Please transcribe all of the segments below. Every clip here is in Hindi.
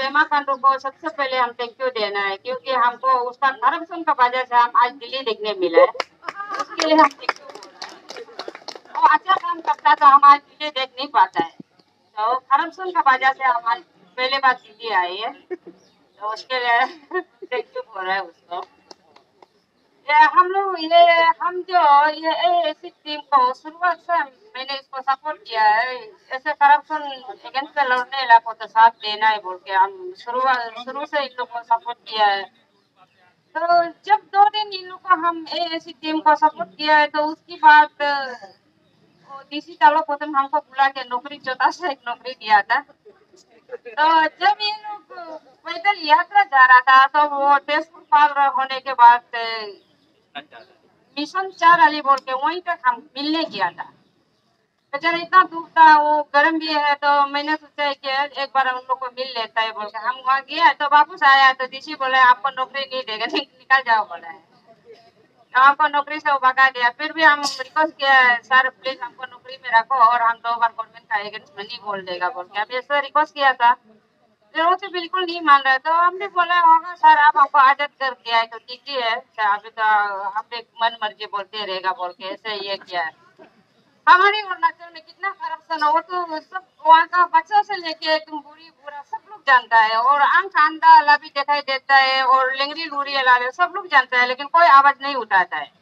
पेमा खांडू को सबसे पहले हम थैंक यू देना है, क्योंकि हमको उसका करप्शन का वजह से हम आज दिल्ली देखने मिला है। उसके लिए हम थैंक यू बोल रहे हैं। वो अच्छा काम करता तो हम आज दिल्ली देख नहीं पाता है, तो करप्शन का वजह से हम आज पहले बार दिल्ली आए हैं, तो उसके लिए थैंक यू बोल रहे हैं उसको। हम जो ये ऐसी टीम को शुरुआत से मैंने इसको सपोर्ट किया है। ऐसे करप्शन अगेंस्ट में लड़ने वाला तो साथ देना है बोल के हम शुरू से इन लोग को सपोर्ट किया है। तो जब 2 दिन इन लोग को हम ऐसी टीम को सपोर्ट किया है, तो उसकी बाद डीसी तालो पोतन हमको बुला के नौकरी, छोटा सा एक नौकरी दिया था। तो जब ये लोग पैदल यात्रा जा रहा था, तो वो तेजपुर पार होने के बाद मिशन 4 अली बोल के वहीं तक हम मिलने किया था। बेचारा इतना दूर था, वो गर्म भी है, तो मैंने सोचा कि एक बार उन लोग को मिल लेता है बोल के हम वहाँ गया। तो वापस आया तो डीसी बोले आपको नौकरी नहीं देगा, निकल जाओ बोला है। तो हमको नौकरी से वो भगा दिया। फिर भी हम रिक्वेस्ट किया सर प्लीज हमको नौकरी में रखो और हम 2 बार गवर्नमेंट का अगेंस्ट में नहीं बोल देगा बोल के, हम ऐसा रिक्वेस्ट किया था। वो तो बिल्कुल नहीं मान रहे, तो हमने बोला होगा सर आप हमको आदत कर दिया है तो ठीक ही है, अभी तो हमने मन मर्जी बोलते रहेगा बोल के ऐसे ये किया है। हमारे अरुणाचल में कितना करप्शन है वो तो सब वहाँ का बच्चा से लेके एकदम बुरी बुरा सब लोग जानता है, और आंख अंधा वाला भी दिखाई देता है और लेंगरी लूरी वाला सब लोग जानता है, लेकिन कोई आवाज नहीं उठाता है।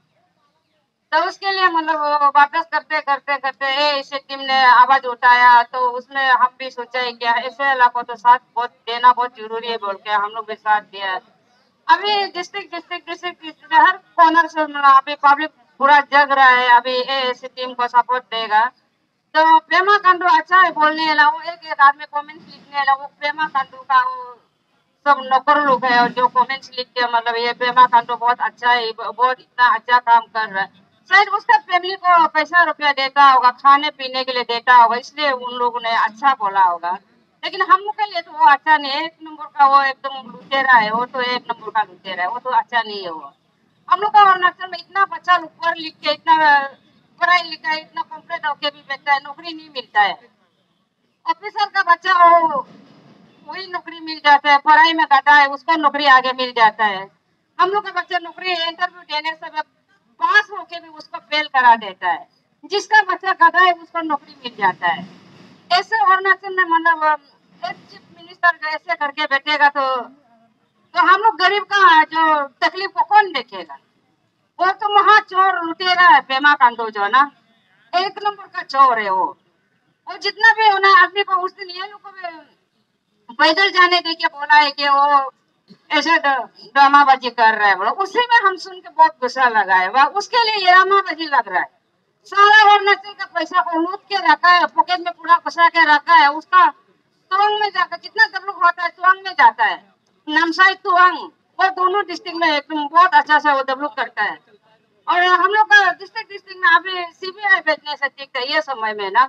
तो उसके लिए मतलब वापस करते करते करते ऐसे टीम ने आवाज उठाया, तो उसमें हम भी सोचा है कि ऐसे इलाकों तो साथ बहुत देना बहुत जरूरी है बोल के हम लोग भी साथ दिया। अभी डिस्ट्रिक्ट हर कॉर्नर से अभी पब्लिक पूरा जग रहा है, अभी ऐसी टीम को सपोर्ट देगा। तो पेमा खांडू अच्छा है बोलने वाला, वो एक एक आदमी कमेंट्स लिखने वाला, वो पेमा खांडू का वो सब नौकर लोग है, और जो कमेंट्स लिख के मतलब ये पेमा खांडू बहुत अच्छा है, बहुत इतना अच्छा काम कर रहा है। शायद उसका फैमिली को पैसा रुपया देता होगा, खाने पीने के लिए देता होगा, इसलिए उन लोगों ने अच्छा बोला होगा। लेकिन हम लोग के लिए तो वो अच्छा नहीं है, 1 नंबर का वो एकदम लुटेरा है, वो तो 1 नंबर का लुटेरा है, वो तो अच्छा नहीं है वो। हम लोग का अरुणाचल में इतना बच्चा लोग पढ़ लिख के इतना पढ़ाई लिखाई इतना कम्प्लीट होके भी बैठता है, नौकरी नहीं मिलता है। ऑफिसर का बच्चा हो वही नौकरी मिल जाता है, पढ़ाई में गधा है उसको नौकरी आगे मिल जाता है। हम लोग का बच्चा नौकरी इंटरव्यू देने से पास होके भी उसको फेल करा देता है, जिसका बच्चा गधा है उसको नौकरी मिल जाता है। ऐसे अरुणाचल में मतलब एक चीफ मिनिस्टर ऐसे करके बैठेगा तो हम लोग गरीब का जो तकलीफ को कौन देखेगा। वो तो महा चोर लुटेरा है पेमा खांडू जो ना, 1 नंबर का चोर है वो जितना भी होना आदमी को उस दिन ये लोग को पैदल जाने दे के बोला है कि वो ऐसे ड्रामाबाजी कर रहा है बोला, उसी में हम सुन के बहुत गुस्सा लगा है, वह उसके लिए ये ड्रामाबाजी लग रहा है। सारा अरुणाचल का पैसा को लूट के रखा है, पॉकेट में पूरा घुसा के रखा है, उसका तुरंग में जाकर कितना दबलुक होता है तुरंग में जाता है, नामसाई तुरंग, वो दोनों डिस्ट्रिक्ट में एकदम बहुत अच्छा से वो दबलुक करता है। और हम लोग का डिस्ट्रिक्ट में अभी सीबीआई भेजने से ठीक है ये समय में ना,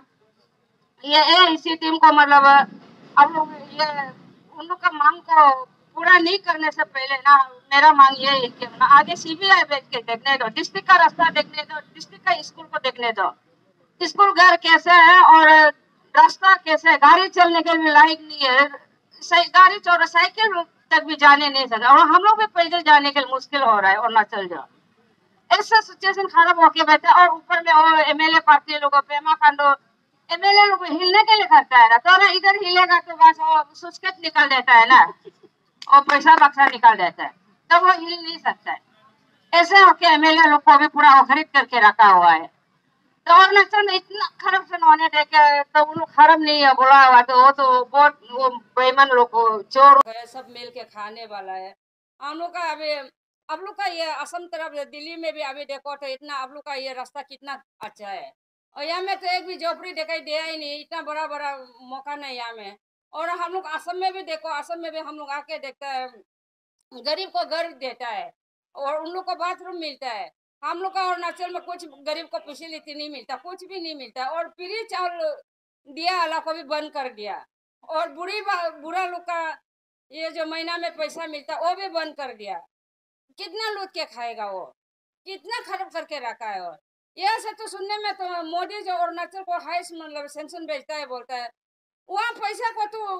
ये इसी टीम को मतलब अब लोग ये उन लोग का मांग को पूरा नहीं करने से पहले ना मेरा मांग ये है कि ना आगे सीबीआई भेज के देखने दो, डिस्ट्रिक्ट का रास्ता देखने दो, डिस्ट्रिक्ट का स्कूल को देखने दो, स्कूल घर कैसे है और रास्ता कैसे है, गाड़ी चलने के लिए लायक नहीं है, गाड़ी चल साइकिल तक भी जाने नहीं सकता, और हम लोग भी पैदल जाने के लिए मुश्किल हो रहा है अरुणाचल जो ऐसा सिचुएशन खराब होके बैठे। और ऊपर में और एमएलए पार्टी लोग पेमा खांडू एमएलए लोग हिलने के लिए करता है ना, तो ना इधर हिलेगा तो बस वो सुस्केट निकाल देता है ना, और पैसा बक्सा निकाल देता है, तो वो हिल नहीं सकता है। ऐसे होके एमएलए लोग को भी पूरा खरीद करके रखा हुआ है। तो अरुणाचल में इतना करप्शन होने देके तो उन लोग खराब नहीं है बोला हुआ, तो वो तो बहुत वो बेईमान लोग चोर सब मिल के खाने वाला है। हम लोग का अभी अब लोग का ये असम तरफ दिल्ली में भी अभी देखो तो इतना अब लोग का ये रास्ता कितना अच्छा है, और यहाँ में तो एक भी झोपड़ी दिखाई दिया ही नहीं, इतना बड़ा बड़ा मौका नहीं यहाँ में। और हम लोग असम में भी देखो, असम में भी हम लोग आके देखता है गरीब को घर देता है और उन लोग को बाथरूम मिलता है। हम लोग का अरुणाचल में कुछ गरीब को फैसिलिटी नहीं मिलता, कुछ भी नहीं मिलता, और फ्री चावल दिया अला को भी बंद कर दिया, और बुरा लोग का ये जो महीना में पैसा मिलता वो भी बंद कर दिया। कितना लूट के खाएगा वो, कितना खराब करके रखा है। और यह सब तो सुनने में तो मोदी जो अरुणाचल को हाईएस्ट मतलब सेंक्शन भेजता है बोलता है, वहाँ पैसा को तो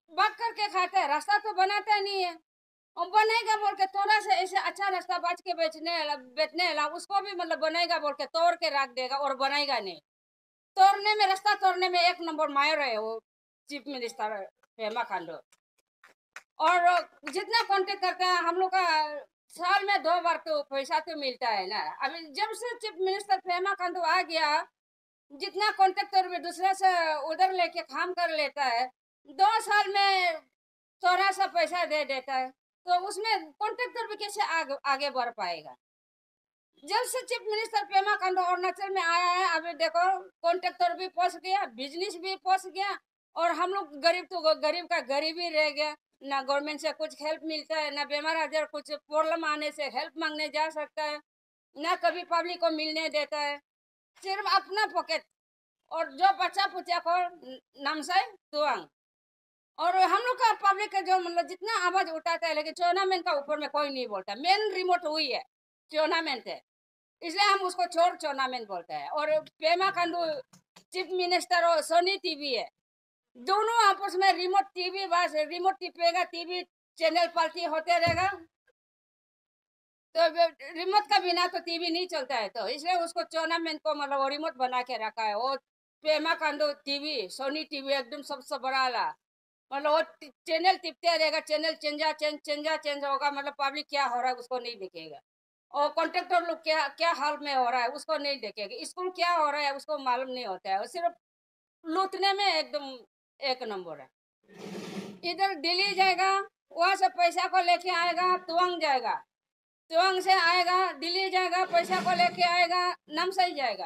बाग करके खाता है, रास्ता तो बनाता नहीं है। और बनेगा बोल के थोड़ा सा ऐसे अच्छा रास्ता बाज के बेचने वाला उसको भी मतलब बनेगा बोल के तोड़ के रख देगा और बनाएगा नहीं। तोड़ने में, रास्ता तोड़ने में एक नंबर मायर है वो चीफ मिनिस्टर पेमा खांडू। और जितना कांटेक्ट करते हैं हम लोग का, साल में 2 बार तो पैसा तो मिलता है ना। अभी जब से चीफ मिनिस्टर पेमा खांडू आ गया, जितना कॉन्ट्रेक्टर भी दूसरे से उधर लेके काम कर लेता है, 2 साल में थोड़ा सा पैसा दे देता है, तो उसमें कॉन्ट्रेक्टर भी कैसे आगे बढ़ पाएगा। जब से चीफ मिनिस्टर पेमा खांडू अरुणाचल में आया है, अभी देखो कॉन्ट्रेक्टर भी फंस गया, बिजनेस भी फंस गया, और हम लोग गरीब तो गरीब का गरीब ही रह गया। ना गवर्नमेंट से कुछ हेल्प मिलता है, ना बीमार आजार कुछ प्रॉब्लम आने से हेल्प मांगने जा सकता है, ना कभी पब्लिक को मिलने देता है, सिर्फ अपना पॉकेट। और जो बच्चा पुचा को नमसाई तुअंग। और हम लोग का पब्लिक का जो मतलब जितना आवाज उठाता है, लेकिन टूर्नामेंट का ऊपर में कोई नहीं बोलता। मेन रिमोट हुई है, टूर्नामेंट है, इसलिए हम उसको छोड़ टूर्नामेंट बोलते हैं। और पेमा खांडू चीफ मिनिस्टर और सोनी टीवी है, दोनों आपस में रिमोट टीवी, बस रिमोट टिपेगा, टीवी चैनल पलटी होते रहेगा। तो रिमोट का बिना तो टीवी नहीं चलता है, तो इसलिए उसको टूर्नामेंट को मतलब वो रिमोट बना के रखा है। वो Pema Khandu TV, Sony TV एकदम सबसे बड़ा वाला, मतलब वो चैनल टिपते रहेगा, चैनल चेंज होगा, मतलब पब्लिक क्या हो रहा है उसको नहीं दिखेगा। और कॉन्ट्रेक्टर लोग क्या क्या हाल में हो रहा है उसको नहीं देखेगा, स्कूल क्या हो रहा है उसको मालूम नहीं होता है, वो सिर्फ लूटने में एकदम एक नंबर है। इधर दिल्ली जाएगा, वहां से पैसा को लेके आएगा, तुवंग जाएगा, तुवंग से आएगा दिल्ली जाएगा, पैसा को लेके आएगा, नमसाई जाएगा।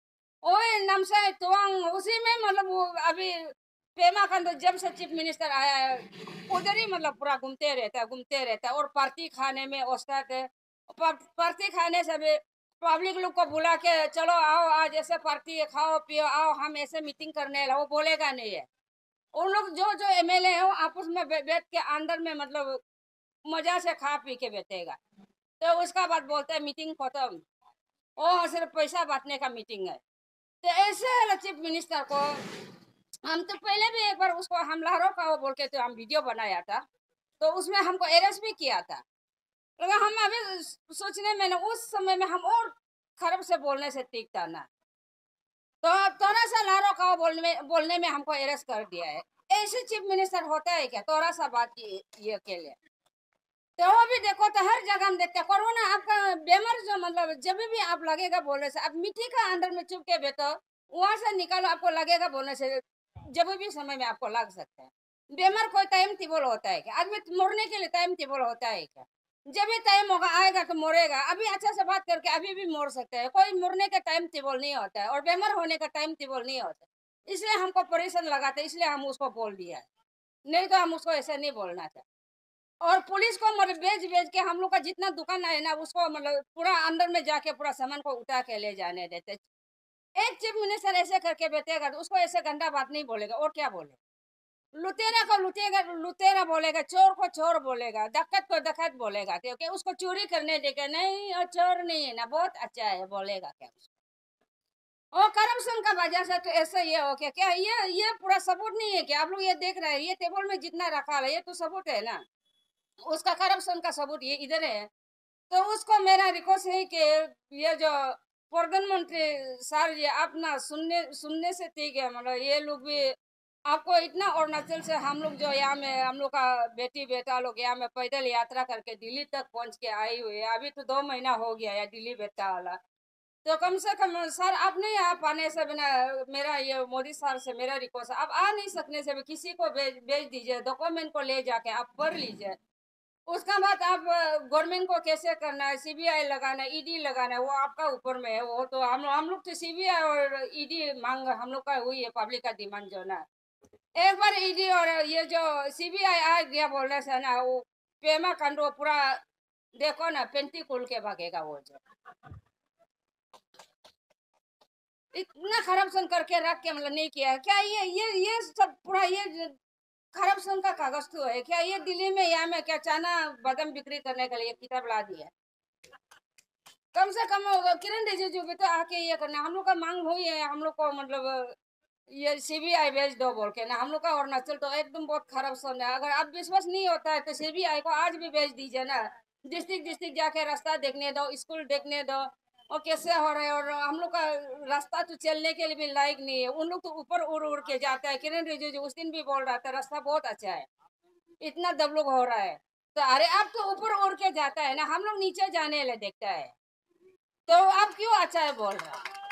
ओए नमसाई तुवंग उसी में मतलब वो अभी पेमा खांडू जब से चीफ मिनिस्टर आया है उधर ही मतलब पूरा घूमते रहता है। और पार्टी खाने में उस्ताद है। पार्टी खाने से भी पब्लिक लोग को बुला के चलो आओ आज ऐसे पार्टी खाओ पियो आओ, हम ऐसे मीटिंग करने ला, वो बोलेगा नहीं है। उन लोग जो जो एमएलए है वो आपस में बैठ के अंदर में मतलब मजा से खा पी के बैठेगा। तो उसका बाद बोलते हैं मीटिंग खत्म, वो सिर्फ पैसा बांटने का मीटिंग है। तो ऐसे चीफ मिनिस्टर को हम तो पहले भी एक बार उसको हम लहरों का वो बोल के तो हम वीडियो बनाया था, तो उसमें हमको अरेस्ट भी किया था। लेकिन हम अभी सोचने में ना, उस समय में हम और खराब से बोलने से ठीक था ना, तो थोड़ा सा लहरों का बोलने में हमको अरेस्ट कर दिया है। ऐसे चीफ मिनिस्टर होता है क्या, थोड़ा सा बात ये के लिए। तो वो भी देखो तो हर जगह हम देखते हैं कोरोना आपका बेमार जो मतलब जब भी आप लगेगा बोलने से, आप मिट्टी का अंदर में चुप के बैठो, वहां से निकालो आपको लगेगा बोलने से, जब भी समय में आपको लग सकता है। बेमार कोई टाइम टेबल होता है क्या, आदमी मरने के लिए टाइम टेबल होता है क्या। जब भी टाइम होगा आएगा तो मरेगा, अभी अच्छा से बात करके अभी भी मर सकते हैं, कोई मरने का टाइम टेबल नहीं होता है और बेमार होने का टाइम टेबल नहीं होता। इसलिए हमको परेशान लगाते, इसलिए हम उसको बोल दिया, नहीं तो हम उसको ऐसे नहीं बोलना था। और पुलिस को मतलब बेच के हम लोग का जितना दुकान है ना उसको मतलब पूरा अंदर में जाके पूरा सामान को उठा के ले जाने देते। एक चीफ मिनिस्टर ऐसे करके बैठेगा तो उसको ऐसे गंदा बात नहीं बोलेगा, और क्या बोले। लुटेरा को लुटेगा लुटेरा बोलेगा, चोर को चोर बोलेगा, डकैत को डकैत बोलेगा, क्योंकि उसको चोरी करने देगा नहीं, और चोर नहीं है ना, बहुत अच्छा है बोलेगा क्या उसको। और करप्शन का वजह से तो ऐसा ये हो गया क्या, ये पूरा सबूत नहीं है क्या, आप लोग ये देख रहे हैं, ये टेबल में जितना रखा है ये तो सबूत है ना, उसका करप्शन का सबूत ये इधर है। तो उसको मेरा रिक्वेस्ट है कि ये जो प्रधानमंत्री सर जी आप ना सुनने सुनने से ठीक है, मतलब ये लोग भी आपको इतना अरुणाचल से हम लोग जो यहाँ में हम लोग का बेटी बेटा लोग यहाँ में पैदल यात्रा करके दिल्ली तक पहुंच के आई हुई है, अभी तो 2 महीना हो गया है दिल्ली बेटा वाला। तो कम से कम सर आप नहीं आ पाने से बिना, मेरा ये मोदी सर से मेरा रिक्वेस्ट है, आप आ नहीं सकने से भी किसी को भेज दीजिए, डॉक्यूमेंट को ले जाके आप पढ़ लीजिए। उसका बाद आप गवर्नमेंट को कैसे करना है, सीबीआई लगाना है, ईडी लगाना है, वो आपका ऊपर में है। वो तो हम लोग तो सीबीआई और ईडी मांग हम लोग का हुई है, पब्लिक का डिमांड जो ना। एक बार ईडी और ये जो सीबीआई आ गया बोलने से ना, वो पेमा खांडू पूरा देखो ना पेंटी खोल के भागेगा वो जो इतना करप्शन करके रख के मतलब नहीं किया है क्या। ये सब पूरा ये करप्शन का कागज तो है क्या, ये दिल्ली में यहाँ में क्या चाना बादाम बिक्री करने के लिए किताब ला दिया। कम से कम किरण रिजिजू भी तो आके ये करना, हम लोग का मांग हुई है, हम लोग को मतलब ये सीबीआई भेज दो बोल के ना। हम लोग का अरुणाचल तो एकदम बहुत खराब सन है। अगर आप विश्वास नहीं होता है तो सीबीआई को आज भी भेज दीजिए ना। डिस्ट्रिक्ट डिस्ट्रिक्ट जाके रास्ता देखने दो, स्कूल देखने दो, और कैसे हो रहे हैं। और हम लोग का रास्ता तो चलने के लिए भी लायक नहीं है। उन लोग तो ऊपर उड़ उड़ के जाता है। किरण रिजिजू उस दिन भी बोल रहा था रास्ता बहुत अच्छा है, इतना दबलोग हो रहा है। तो अरे आप तो ऊपर उड़ के जाता है ना, हम लोग नीचे जाने ले देखता है, तो आप क्यों अच्छा है बोल रहा है?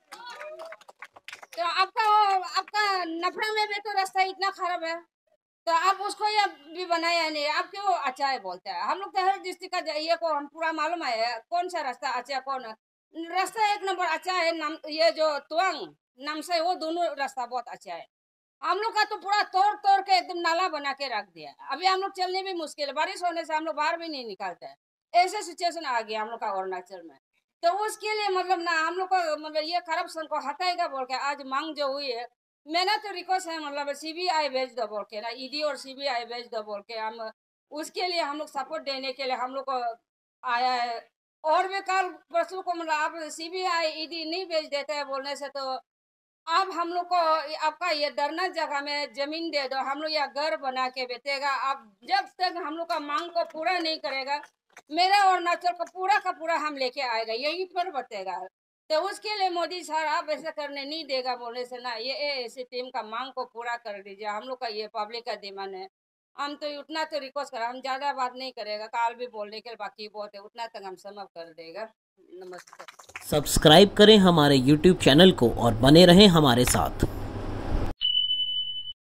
तो आपका नफरा में भी तो रास्ता इतना खराब है, तो आप उसको ये भी बनाया नहीं, आप क्यों अच्छा है बोलते हैं? हम लोग तो हर डिस्ट्रिक्ट का ये को हम पूरा मालूम है कौन सा रास्ता अच्छा है, कौन रास्ता एक नंबर अच्छा है। नाम ये जो तुअंग नाम से वो दोनों रास्ता बहुत अच्छा है। हम लोग का तो पूरा तोड़ तोड़ के एकदम नाला बना के रख दिया। अभी हम लोग चलने भी मुश्किल है, बारिश होने से हम लोग बाहर भी नहीं निकलते हैं। ऐसे सिचुएशन आ गया हम लोग का अरुणाचल में। तो उसके लिए मतलब ना हम लोग को मतलब ये करप्शन को हटाएगा बोल के आज मांग जो हुई है। मैंने तो रिक्वेस्ट है मतलब सीबीआई भेज दो बोल के ना, ईडी और सीबीआई भेज दो बोल के। हम उसके लिए हम लोग सपोर्ट देने के लिए हम लोग को आया है। और भी कल परसों को मतलब आप सीबीआई ईडी नहीं भेज देते हैं बोलने से, तो आप हम लोग को आपका ये डरना जगह में जमीन दे दो, हम लोग यहाँ घर बना के बेचेगा। आप जब तक हम लोग का मांग को पूरा नहीं करेगा, मेरा अरुणाचल को पूरा का पूरा हम लेके आएगा, यही पर बतेगा। तो उसके लिए मोदी सर आप ऐसा करने नहीं देगा बोलने से ना, ये ऐसी टीम का मांग को पूरा कर दीजिए। हम लोग का ये पब्लिक का डिमांड है। हम तो उतना तो रिक्वेस्ट कर, हम ज्यादा बात नहीं करेगा, काल भी बोलने के बाकी बहुत है, उतना तक हम समाप्त कर देगा। नमस्ते। सब्सक्राइब करें हमारे YouTube चैनल को और बने रहें हमारे साथ।